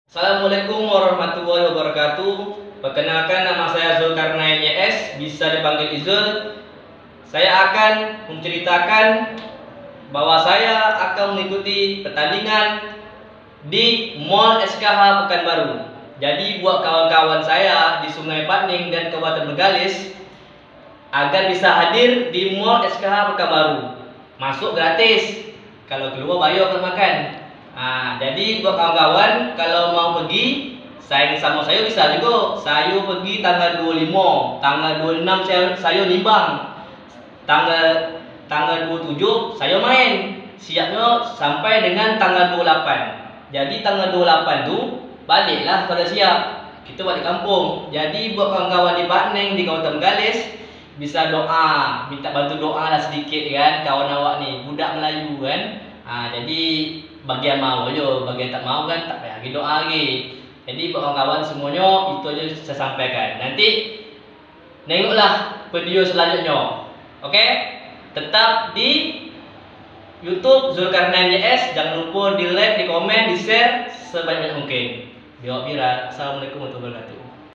Assalamualaikum warahmatullahi wabarakatuh. Perkenalkan, nama saya Zulkarnain YS, bisa dipanggil Izul. Saya akan menceritakan bahwa saya akan mengikuti pertandingan di Mall SKH Pekanbaru. Jadi buat kawan-kawan saya di Sungai Padning dan Kabupaten Megalis agar bisa hadir di Mall SKH Pekanbaru. Masuk gratis, kalau keluar bayar per makan. Jadi buat kawan-kawan kalau mau pergi saing sama saya bisa juga. Saya pergi tanggal 25, tanggal 26 saya nimbang. Tanggal 27 saya main. Siapnya sampai dengan tanggal 28. Jadi tanggal 28 tu baliklah kalau siap. Kita balik kampung. Jadi buat kawan-kawan di Padning, di Kabupaten Megalis bisa doa, minta bantu doa lah sedikit kan kawan awak ni, budak Melayu kan. Jadi bagian mau aja, bagian tak mau kan tak payah lagi doa lagi. Jadi buat kawan-kawan semuanya itu aja saya sampaikan. Nanti tengoklah video selanjutnya. Oke? Tetap di YouTube Zulkarnain YS. Jangan lupa di like, di komen, di share sebanyak mungkin. Biar viral. Assalamualaikum warahmatullahi wabarakatuh.